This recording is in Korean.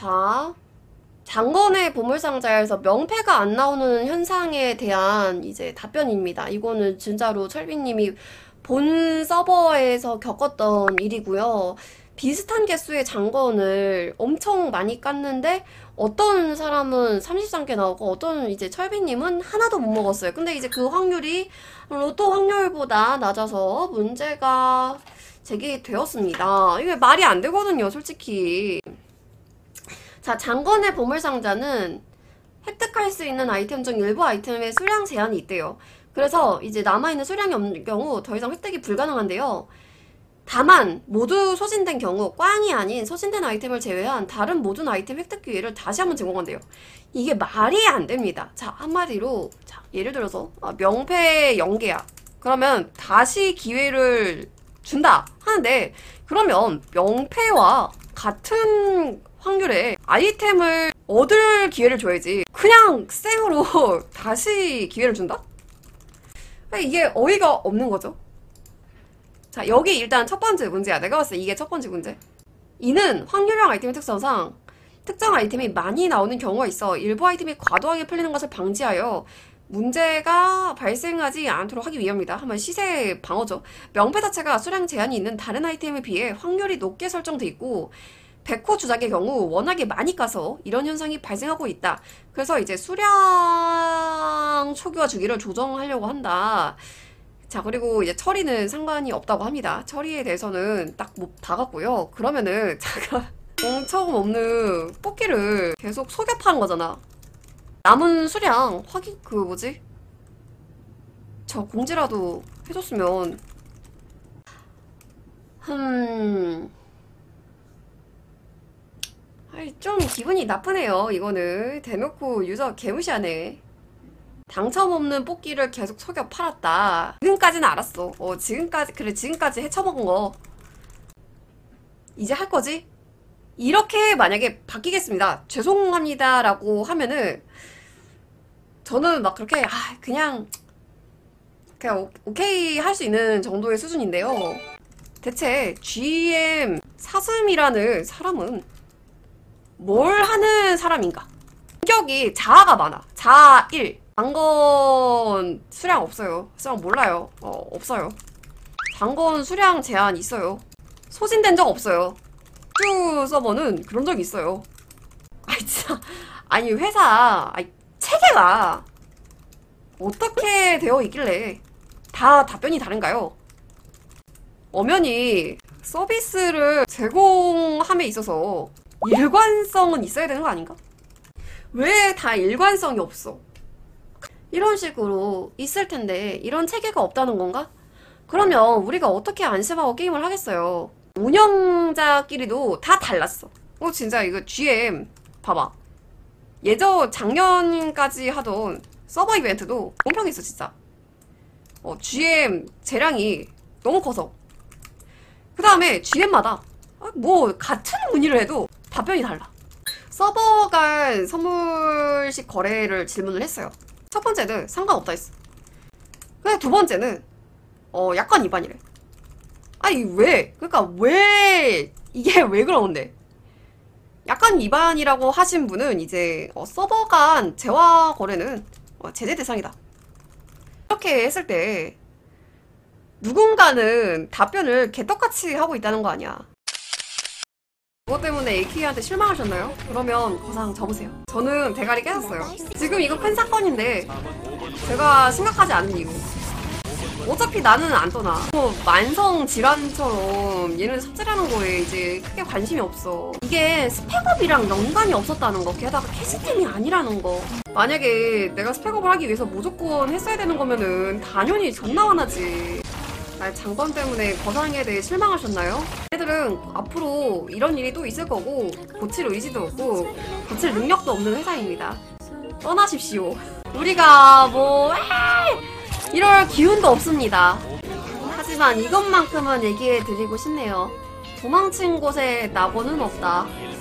자, 장건의 보물상자에서 명패가 안 나오는 현상에 대한 이제 답변입니다. 이거는 진짜로 철비님이 본 서버에서 겪었던 일이고요. 비슷한 개수의 장건을 엄청 많이 깠는데 어떤 사람은 33개 나오고 어떤 이제 철비님은 하나도 못 먹었어요. 근데 이제 그 확률이 로또 확률보다 낮아서 문제가 제기되었습니다. 이게 말이 안 되거든요, 솔직히. 자, 장건의 보물상자는 획득할 수 있는 아이템 중 일부 아이템의 수량 제한이 있대요. 그래서 이제 남아있는 수량이 없는 경우 더 이상 획득이 불가능한데요. 다만 모두 소진된 경우 꽝이 아닌 소진된 아이템을 제외한 다른 모든 아이템 획득 기회를 다시 한번 제공한대요. 이게 말이 안 됩니다. 자, 한마디로 자, 예를 들어서 명패 0개야. 그러면 다시 기회를 준다 하는데, 그러면 명패와 같은 확률의 아이템을 얻을 기회를 줘야지 그냥 생으로 다시 기회를 준다? 이게 어이가 없는 거죠. 자, 여기 일단 첫 번째 문제야. 내가 봤을 때 이게 첫 번째 문제. 이는 확률형 아이템의 특성상 특정 아이템이 많이 나오는 경우가 있어 일부 아이템이 과도하게 풀리는 것을 방지하여 문제가 발생하지 않도록 하기 위함이다. 하면 시세 방어죠. 명패 자체가 수량 제한이 있는 다른 아이템에 비해 확률이 높게 설정돼 있고 백호 주작의 경우 워낙에 많이 까서 이런 현상이 발생하고 있다. 그래서 이제 수량 초기화 주기를 조정하려고 한다. 자, 그리고 이제 처리는 상관이 없다고 합니다. 처리에 대해서는 딱 못 박았고요. 그러면은 잠깐 엄청 없는 뽑기를 계속 속여 파는 거잖아. 남은 수량 확인 저 공지라도 해줬으면. 아이, 좀 기분이 나쁘네요. 이거는 대놓고 유저 개무시하네. 당첨 없는 뽑기를 계속 속여 팔았다. 지금까지는 알았어. 지금까지 헤쳐먹은 거 이제 할 거지? 이렇게 만약에 바뀌겠습니다, 죄송합니다 라고 하면은 저는 막 그렇게 그냥 오케이 할 수 있는 정도의 수준인데요. 대체 GM 사슴이라는 사람은 뭘 하는 사람인가? 성격이 자아가 많아. 자아 1. 장건 수량 없어요. 수량 몰라요. 없어요. 장건 수량 제한 있어요. 소진된 적 없어요. 큐 서버는 그런 적이 있어요. 진짜. 아니, 회사 체계가 어떻게 되어 있길래 다 답변이 다른가요? 엄연히 서비스를 제공함에 있어서 일관성은 있어야 되는 거 아닌가? 왜 다 일관성이 없어? 이런 식으로 있을 텐데 이런 체계가 없다는 건가? 그러면 우리가 어떻게 안심하고 게임을 하겠어요? 운영자끼리도 다 달랐어. 진짜 이거 GM 봐봐. 작년까지 하던 서버 이벤트도 공평했어 진짜. GM 재량이 너무 커서. 그 다음에 GM마다 같은 문의를 해도 답변이 달라. 서버 간 선물식 거래를 질문을 했어요. 첫 번째는 상관없다 했어. 근데 두 번째는 약관 위반이래. 왜? 그러니까 왜 이게 왜 그러는데? 약관 위반이라고 하신 분은 이제 서버 간 재화 거래는 제재 대상이다. 이렇게 했을 때 누군가는 답변을 개떡같이 하고 있다는 거 아니야. 그것 때문에 AK한테 실망하셨나요? 그러면 거상 접으세요. 저는 대가리 깨졌어요. 지금 이거 큰 사건인데 제가 심각하지 않은 이유. 어차피 나는 안 떠나. 만성 질환처럼 얘는 삽질하는 거에 이제 크게 관심이 없어. 이게 스펙업이랑 연관이 없었다는 거. 게다가 캐시템이 아니라는 거. 만약에 내가 스펙업을 하기 위해서 무조건 했어야 되는 거면은 당연히 존나 화나지. 장건 때문에 거상에 대해 실망하셨나요? 얘들은 앞으로 이런 일이 또 있을 거고 고칠 의지도 없고 고칠 능력도 없는 회사입니다. 떠나십시오. 우리가 이럴 기운도 없습니다. 하지만 이것만큼은 얘기해 드리고 싶네요. 도망친 곳에 낙오는 없다.